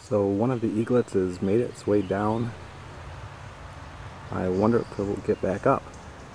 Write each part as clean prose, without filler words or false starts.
So one of the eaglets has made its way down. I wonder if it will get back up.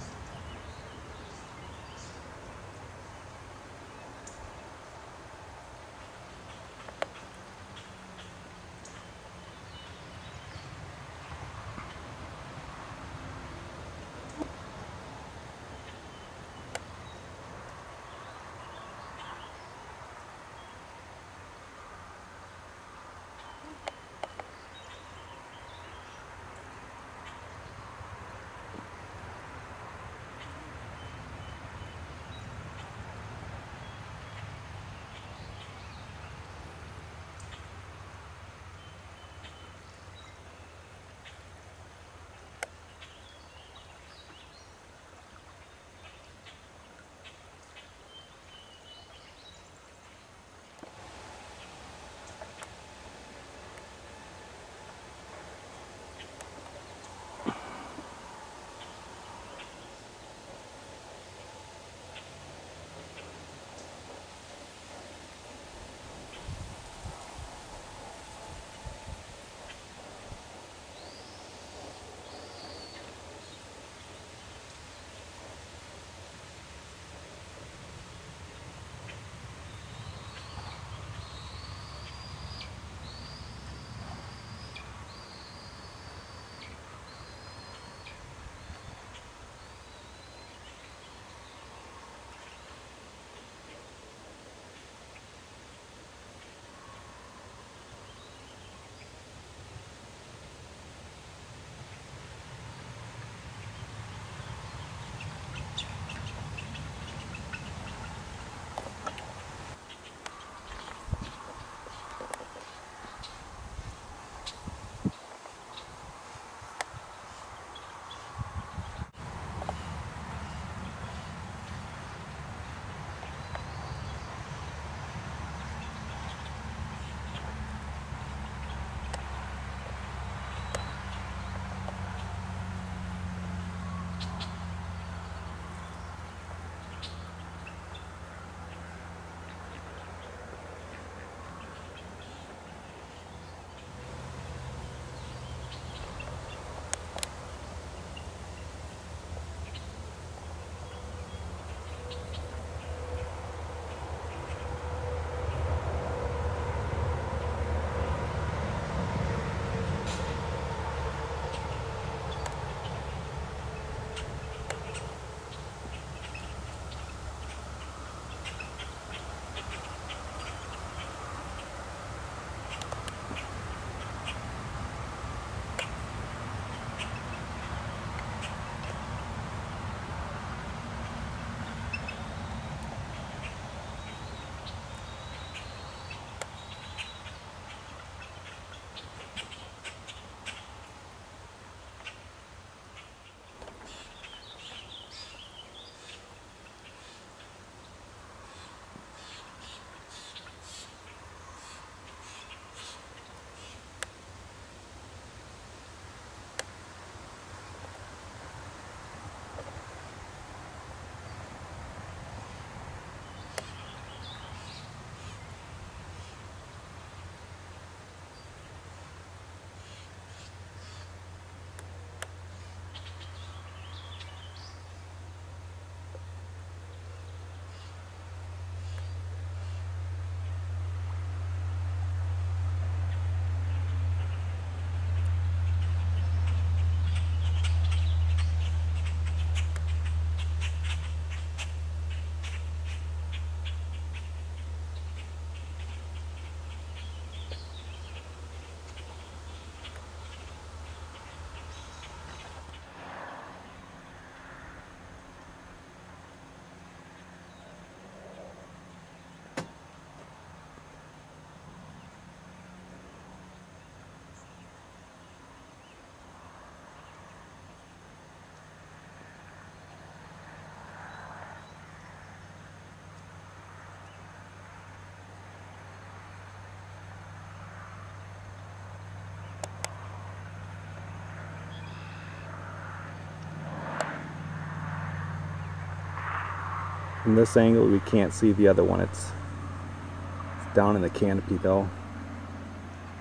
From this angle we can't see the other one. It's down in the canopy though.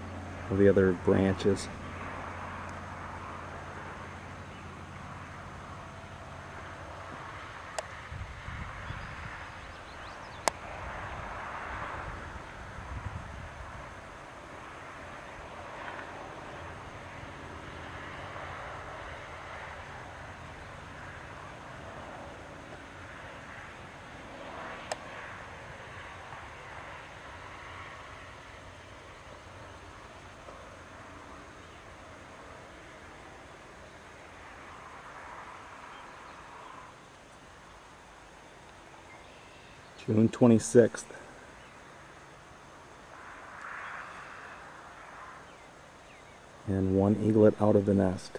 of the other branches. June 26th. And one eaglet out of the nest.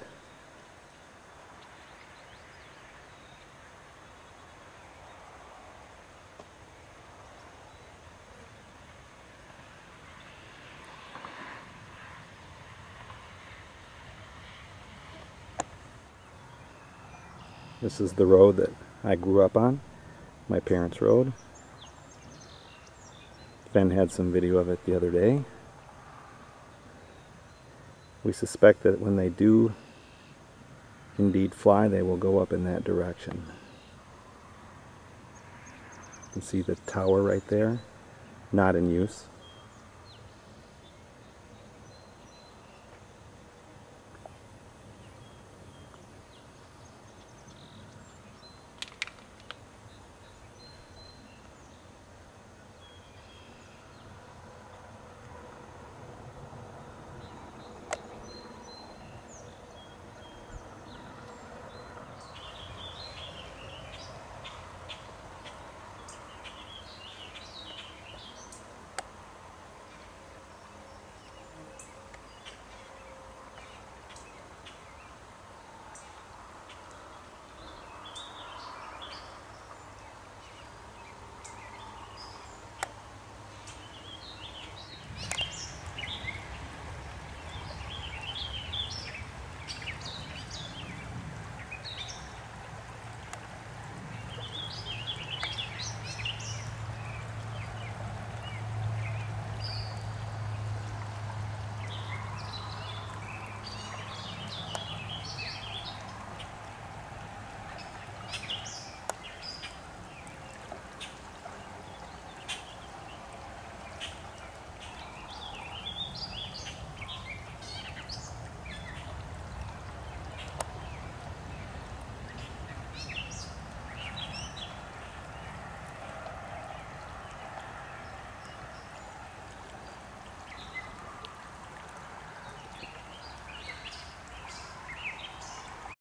This is the road that I grew up on, my parents' road. Ben had some video of it the other day. We suspect that when they do indeed fly, they will go up in that direction. You can see the tower right there, not in use.